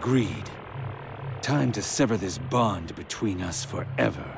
agreed. Time to sever this bond between us forever.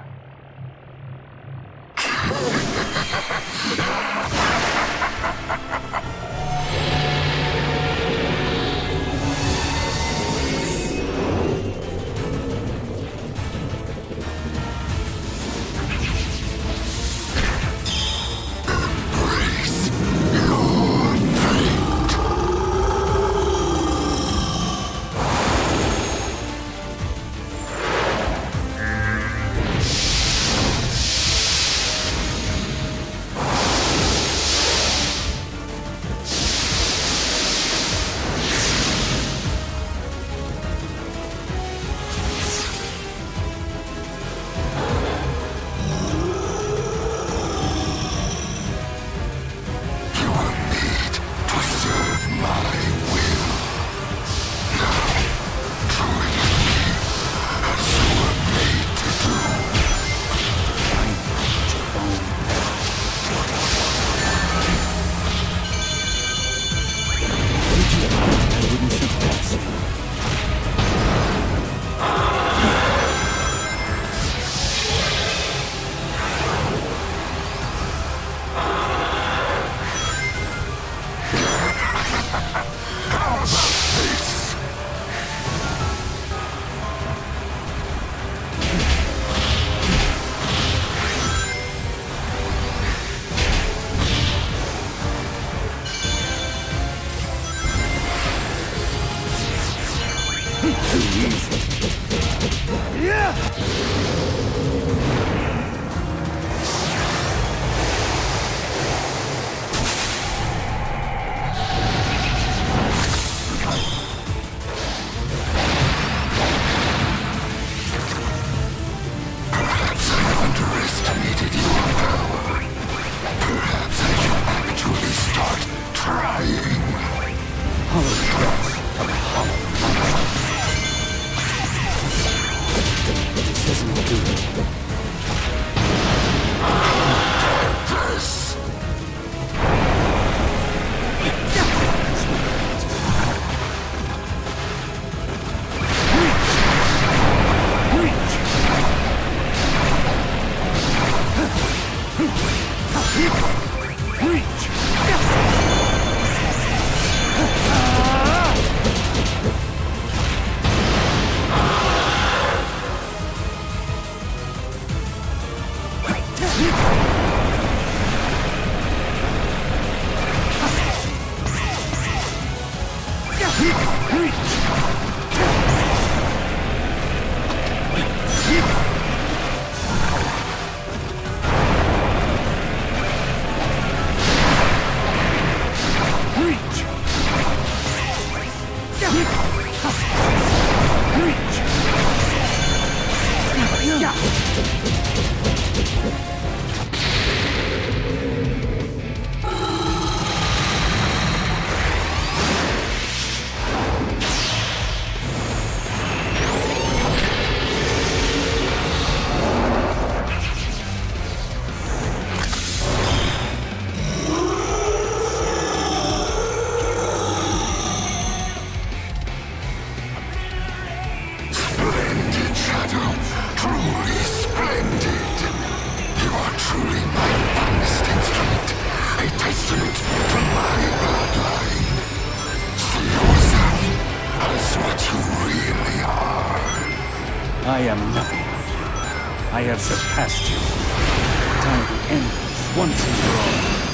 I am nothing. I have surpassed you. Time to end this once and for all.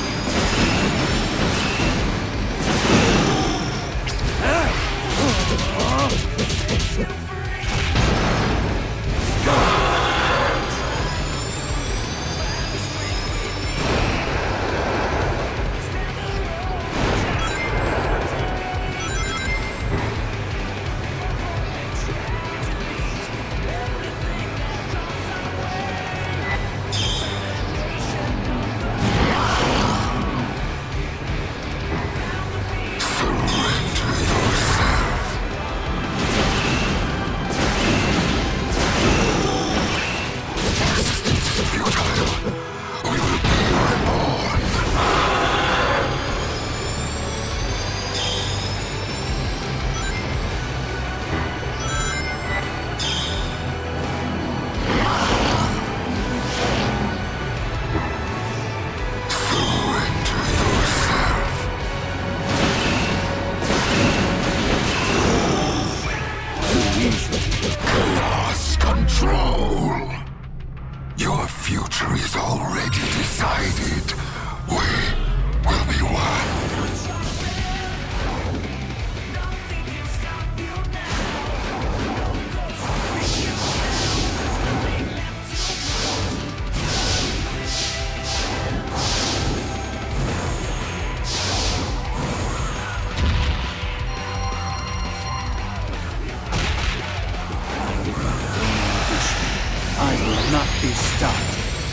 not be stopped.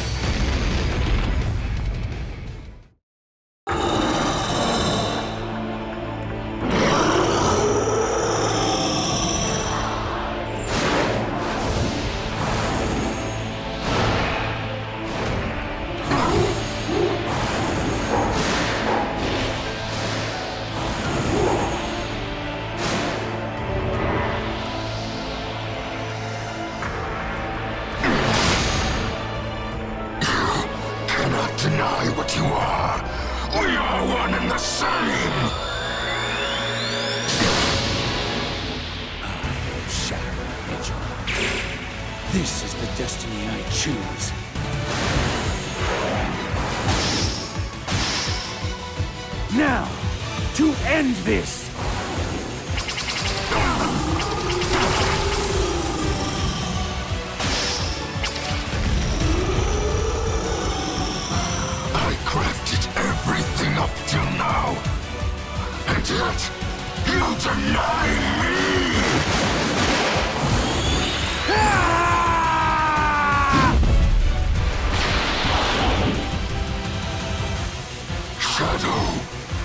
Deny what you are. We are one and the same. Shadow Vigil. This is the destiny I choose. Now, to end this! Everything up till now, and yet you deny me! Shadow,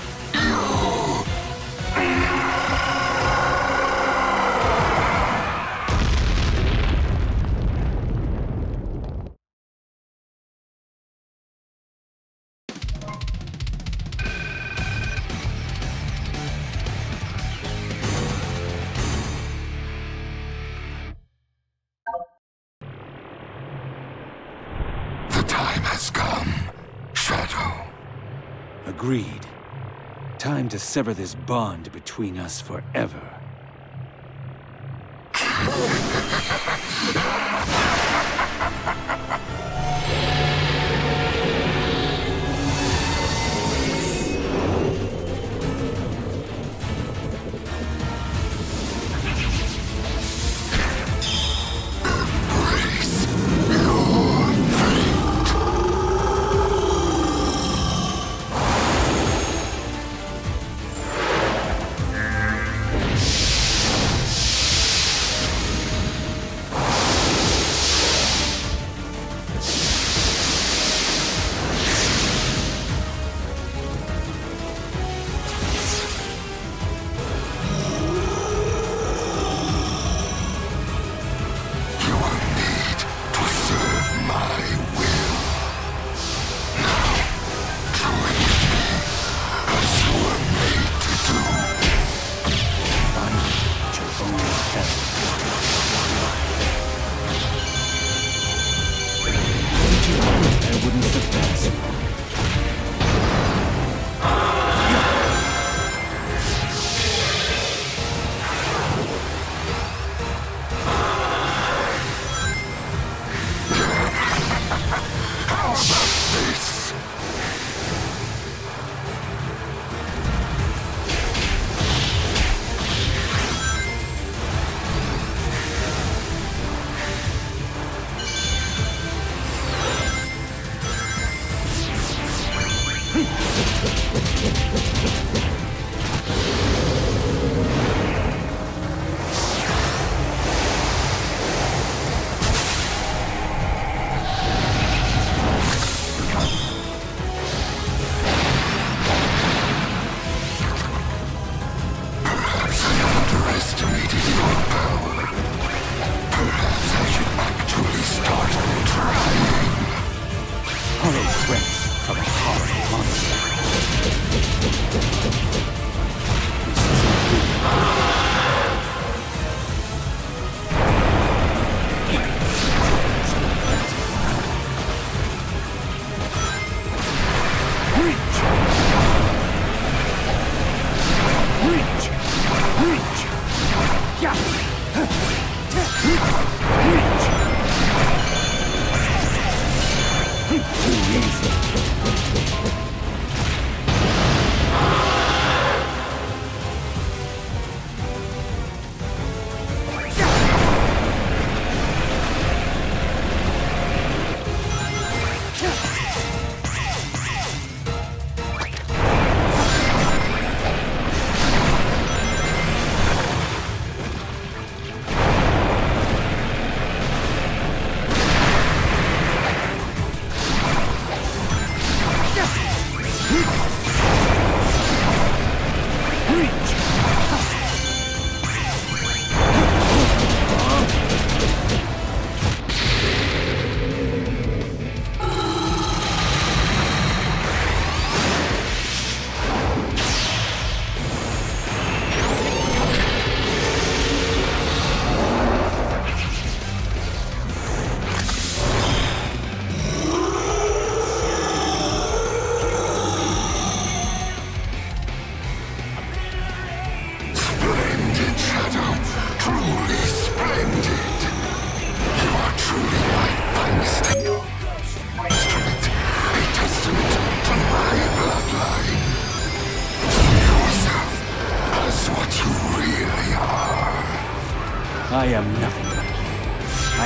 the time has come, Shadow. Agreed. Time to sever this bond between us forever.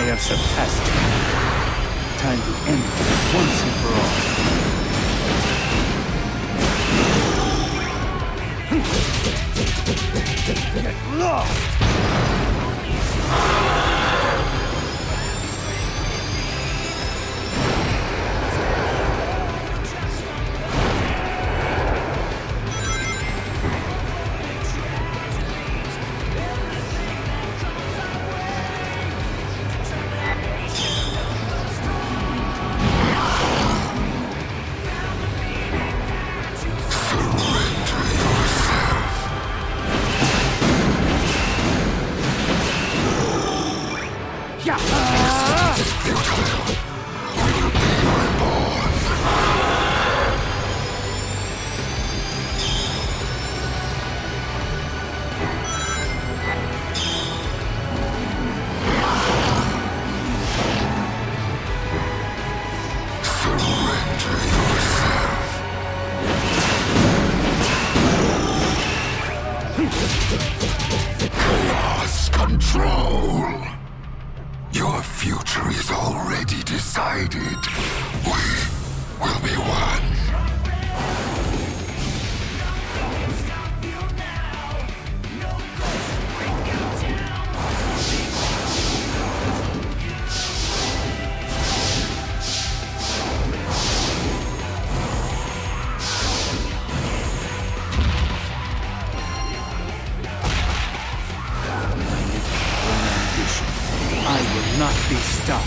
have surpassed you. Time to end this once and for all. Get lost! Chaos control! Your future is already decided. We will be one. I will not be stopped.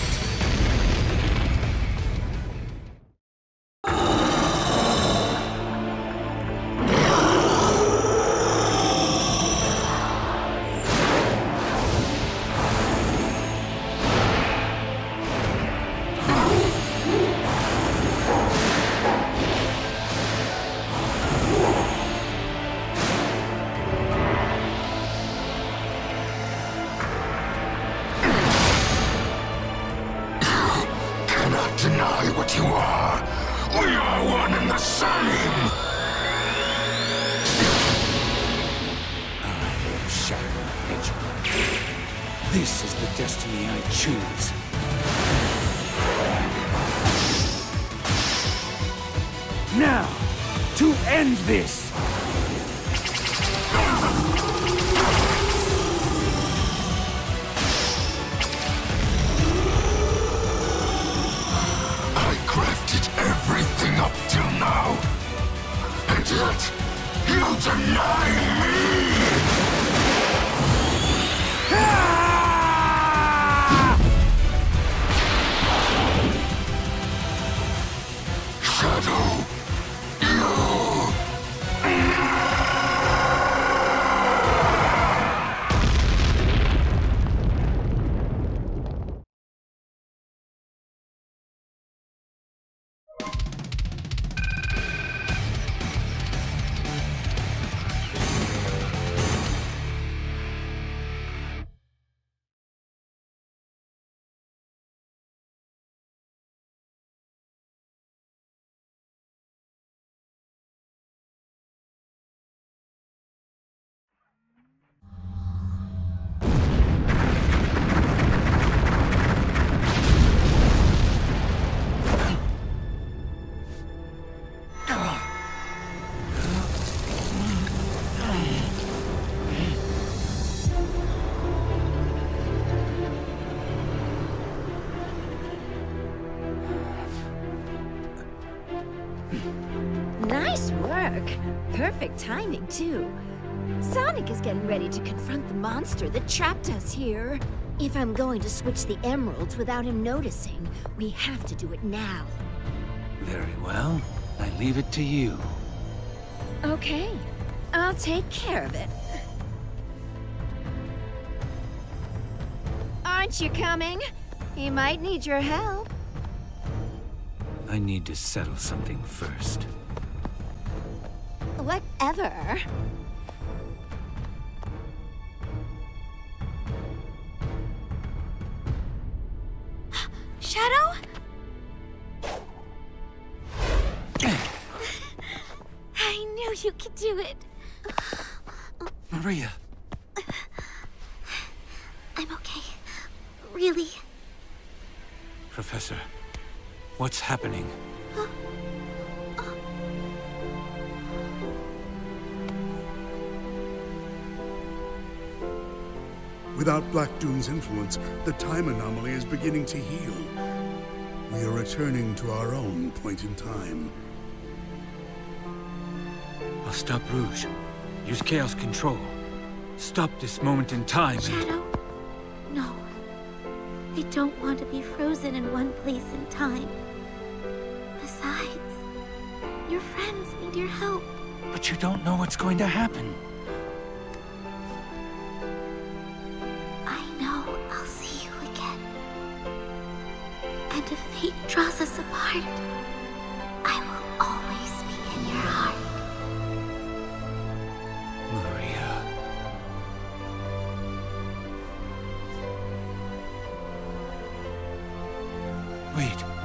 Deny what you are. We are one and the same. I am Shadow Hedgehog. This is the destiny I choose. Now, to end this! Everything up till now, and yet you deny me! Shadow, Nice work. Perfect timing, too. Sonic is getting ready to confront the monster that trapped us here. If I'm going to switch the emeralds without him noticing, we have to do it now. Very well. I leave it to you. Okay. I'll take care of it. Aren't you coming? He might need your help. I need to settle something first. Whatever. Shadow? I knew you could do it. Maria! I'm okay. Really. Professor, what's happening? Without Black Doom's influence, the time anomaly is beginning to heal. We are returning to our own point in time. I'll stop Rouge. Use Chaos Control. Stop this moment in time. Shadow? No. I don't want to be frozen in one place in time. Besides, your friends need your help. But you don't know what's going to happen. I know I'll see you again. And if fate draws us apart, I will always be in your heart. Maria. Wait.